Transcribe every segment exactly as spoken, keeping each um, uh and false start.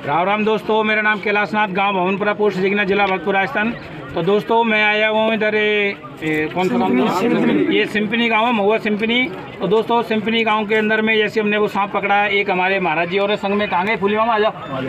राम राम दोस्तों, मेरा नाम कैलाश नाथ, गाँव भवनपुरा, पोस्ट जिगना, जिला भरतपुर, राजस्थान। तो दोस्तों मैं आया हूँ इधर कौन सा गाँव, ये सिंपनी गाँव है, महुआ सिंपनी। तो दोस्तों सिंपनी गांव के अंदर में जैसे हमने वो सांप पकड़ा है, एक हमारे महाराज जी और संग में कहाँ गए, फूली मामा आ जाओ।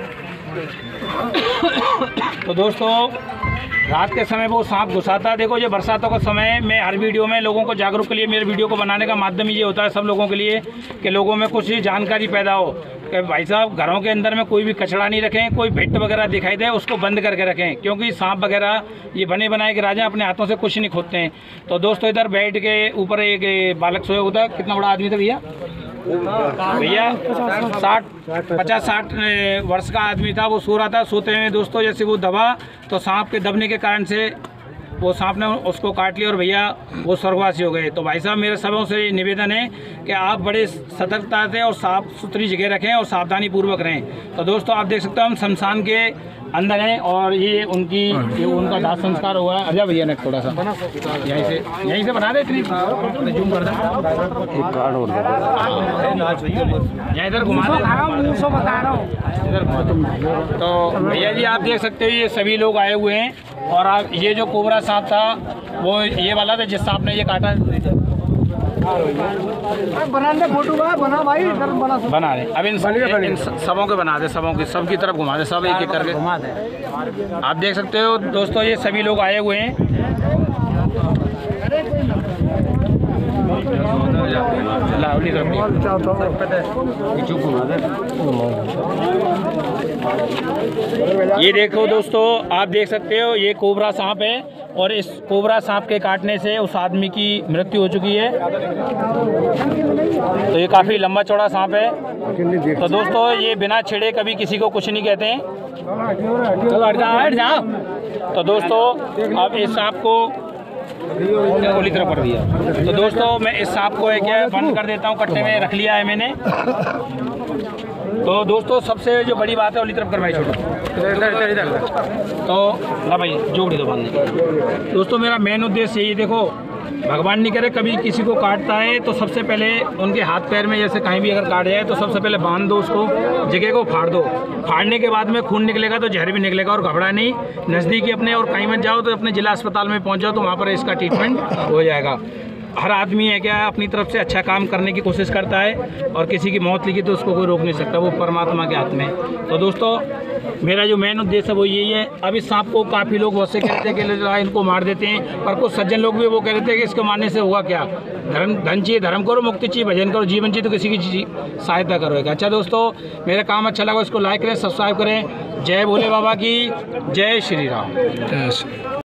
तो दोस्तों रात के समय वो सांप घुसाता है। देखो ये बरसातों का समय में हर वीडियो में लोगों को जागरूक के लिए मेरे वीडियो को बनाने का माध्यम ये होता है सब लोगों के लिए कि लोगों में कुछ जानकारी पैदा हो कि भाई साहब घरों के अंदर में कोई भी कचरा नहीं रखें, कोई भेट वगैरह दिखाई दे उसको बंद करके रखें, क्योंकि सांप वगैरह ये बने बनाए के राजा अपने हाथों से कुछ नहीं खोदते हैं। तो दोस्तों इधर बेड के ऊपर एक बालक सोया होता है। कितना बड़ा आदमी था भैया? भैया साठ पचास साठ वर्ष का आदमी था। वो सो रहा था, सोते हुए दोस्तों जैसे वो दबा तो सांप के दबने के कारण से वो सांप ने उसको काट लिया और भैया वो स्वर्गवासी हो गए। तो भाई साहब मेरे सबों से निवेदन है कि आप बड़े सतर्कता से और साफ सुथरी जगह रखें और सावधानी पूर्वक रहें। तो दोस्तों आप देख सकते हो हम शमशान के अंदर हैं और ये उनकी ये उनका दाह संस्कार हुआ है। अजय भैया ने थोड़ा सा यहीं से यहीं से बना दे, इतनी जूम कर दे, यहाँ इधर घुमा दे, इधर घुमा दो। तो भैया जी आप देख सकते हो ये सभी लोग आए हुए हैं और आप ये जो कोबरा सांप था वो ये वाला था जिस सांप ने ये काटा। बना दे फोटो बना भाई, बना बना दे। अब इन, इन सबों के बना दे, सबों की सब की तरफ घुमा दे, सब एक एक करके घुमा दे। आप देख सकते हो दोस्तों ये सभी लोग आए हुए हैं। ये देखो दोस्तों आप देख सकते हो ये कोबरा सांप है और इस कोबरा सांप के काटने से उस आदमी की मृत्यु हो चुकी है। तो ये काफ़ी लंबा चौड़ा सांप है। तो दोस्तों ये बिना छेड़े कभी किसी को कुछ नहीं कहते हैं। तो दोस्तों अब इस सांप को गोली तरफ कर दिया। तो दोस्तों मैं इस सांप को क्या बंद कर देता हूँ, कट्टे में रख लिया है मैंने। तो दोस्तों सबसे जो बड़ी बात है ओली तरफ करवाई छोड़ो इधर इधर। तो ना भाई जोड़ी दो बांधने। दोस्तों मेरा मेन उद्देश्य यही, देखो भगवान नहीं करे कभी किसी को काटता है तो सबसे पहले उनके हाथ पैर में जैसे कहीं भी अगर काट जाए तो सबसे पहले बांध दो, उसको जगह को फाड़ दो। फाड़ने के बाद में खून निकलेगा तो जहर भी निकलेगा और घबरा नहीं, नज़दीकी अपने और कहीं मत जाओ तो अपने जिला अस्पताल में पहुंच जाओ तो वहाँ पर इसका ट्रीटमेंट हो जाएगा। हर आदमी है क्या अपनी तरफ से अच्छा काम करने की कोशिश करता है और किसी की मौत लिखी तो उसको कोई रोक नहीं सकता, वो परमात्मा के हाथ में। तो दोस्तों मेरा जो मेन उद्देश्य है वो यही है। अब इस सांप को काफ़ी लोग वैसे कहते हैं कि इनको मार देते हैं, पर कुछ सज्जन लोग भी वो कह रहे थे कि इसको मारने से होगा क्या, धर्म धन चाहिए धर्म करो, मुक्ति चाहिए भजन करो, जीवन चाहिए तो किसी की सहायता करो। अच्छा दोस्तों मेरा काम अच्छा लगा इसको लाइक करें, सब्सक्राइब करें। जय भोले बाबा की जय श्री राम।